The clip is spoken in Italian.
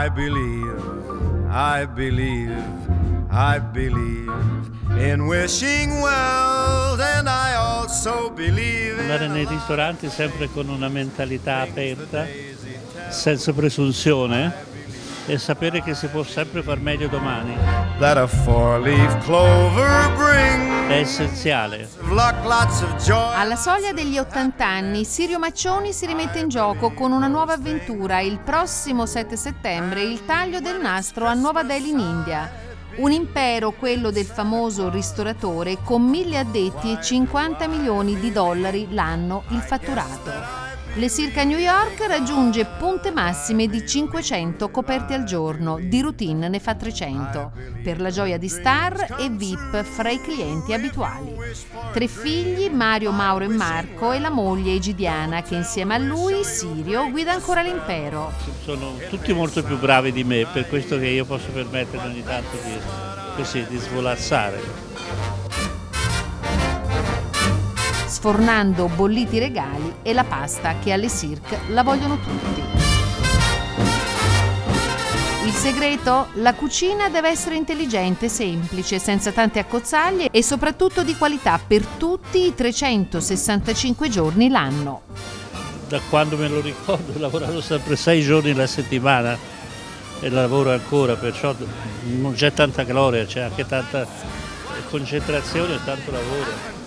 I believe, I believe, I believe in wishing well, and I also believe in... Andare nei ristoranti sempre con una mentalità aperta, senza presunzione, e sapere che si può sempre far meglio domani. That a four-leaf clover brings È essenziale. luck, lots of joy. Alla soglia degli 80 anni, Sirio Maccioni si rimette in gioco con una nuova avventura. Il prossimo 7 settembre il taglio del nastro a Nuova Delhi in India. Un impero, quello del famoso ristoratore, con 1000 addetti e 50 milioni di dollari l'anno il fatturato. Le Cirque a New York raggiunge punte massime di 500 coperti al giorno, di routine ne fa 300, per la gioia di star e VIP fra i clienti abituali. 3 figli, Mario, Mauro e Marco, e la moglie Egidiana, che insieme a lui, Sirio, guida ancora l'impero. Sono tutti molto più bravi di me, per questo che io posso permettere ogni tanto di svolazzare. Sfornando bolliti regali e la pasta che alle Cirque la vogliono tutti. Il segreto? La cucina deve essere intelligente, semplice, senza tante accozzaglie e soprattutto di qualità per tutti i 365 giorni l'anno. Da quando me lo ricordo ho lavorato sempre 6 giorni alla settimana e lavoro ancora, perciò non c'è tanta gloria, c'è anche tanta concentrazione e tanto lavoro.